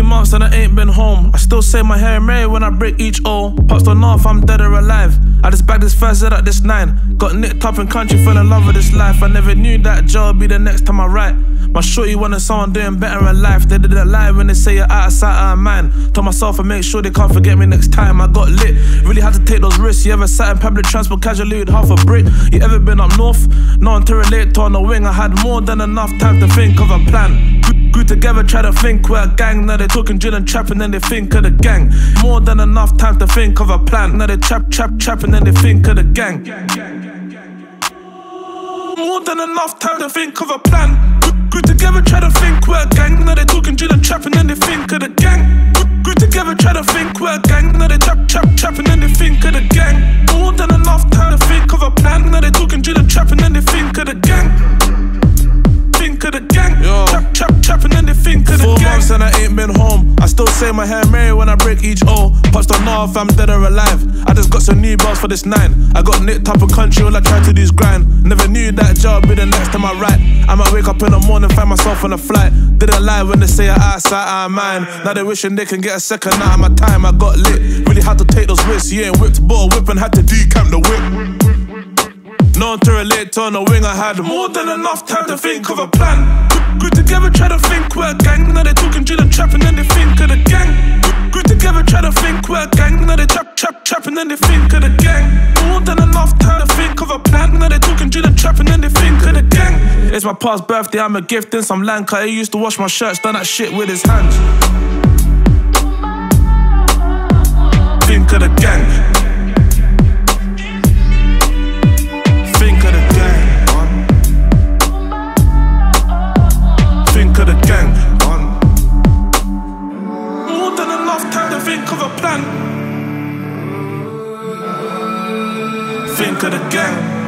months and I ain't been home. I still say my Hail Mary when I break each O. Pops don't know if I'm dead or alive. I just bagged this first Z at this 9. Got nicked up in country, fell in love with this life. I never knew that job be the next time I write. My shorty wanted someone doing better in life. They didn't lie when they say you're out of sight, out of mind. Told myself I make sure they can't forget me next time. I got lit, really had to take those risks. You ever sat in public transport casually with half a brick? You ever been up north? No one to relate to on the wing. I had more than enough time to think of a plan. Grew together, try to think we're a gang. Now they talking drill and trap and then they think of the gang. More than enough time to think of a plan. Now they trap and then they think of the gang. More than enough time to think of a plan. Grew together, try to think we're a gang. Now they talking drill and trap and then they think of the gang. Grew together, try to think we're a gang. Now they trap and then they think of the gang. More than enough time to think of a plan. Now they talking drill and trap and then they think of the gang. Think of the gang. Trap and then they think of the gang. 4 months and I ain't been home. I still say my Hail Mary when I break each O. Pops don't know if I'm dead or alive. I just got some new bells for this 9. I got nicked up in country, all I tried to do is grind. Never knew that job be the next time I write. I might wake up in the morning, find myself on a flight. Didn't lie when they say I'm outside, out of mind. Now they wishing they can get a second out of my time. I got lit, really had to take those risks. You ain't whipped, bought a whip and had to decamp the whip. No one to relate to on the wing. I had more than enough time to think of a plan. Grew together, try to think we're a gang. Now they talking drill and trap and then they think of the gang. Grew together, try to think we're a gang. Now they trap and then they think of the gang. More than enough time to think of a plan. Now they talking drill and trap and then they think of the gang. It's my past birthday, I'm a gift in some Lanka. He used to wash my shirts, done that shit with his hands. Think of the gang. Think of the gang. Think of the gang. More than enough time to think of a plan. Think of the gang.